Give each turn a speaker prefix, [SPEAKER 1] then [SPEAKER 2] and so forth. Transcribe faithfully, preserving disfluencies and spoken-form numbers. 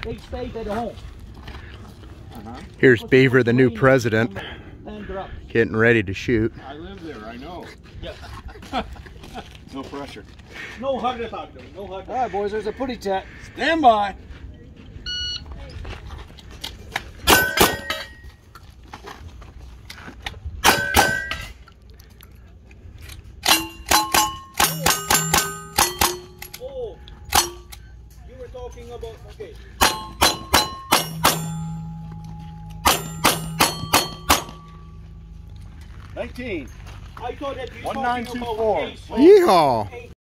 [SPEAKER 1] they stayed at home.
[SPEAKER 2] Uh-huh.
[SPEAKER 3] Here's Beaver, the new president, getting ready to shoot.
[SPEAKER 2] I live there, I know.
[SPEAKER 1] Yeah.
[SPEAKER 2] No pressure.
[SPEAKER 1] No heart attack, though. No heart attack.
[SPEAKER 4] All right, boys, there's a putty tat.
[SPEAKER 2] Stand by.
[SPEAKER 1] Oh, you were talking about, okay.
[SPEAKER 2] nineteen.
[SPEAKER 1] I thought that you were
[SPEAKER 2] one
[SPEAKER 1] talking
[SPEAKER 2] nine
[SPEAKER 1] about
[SPEAKER 2] two four.
[SPEAKER 1] case.
[SPEAKER 3] Yeehaw!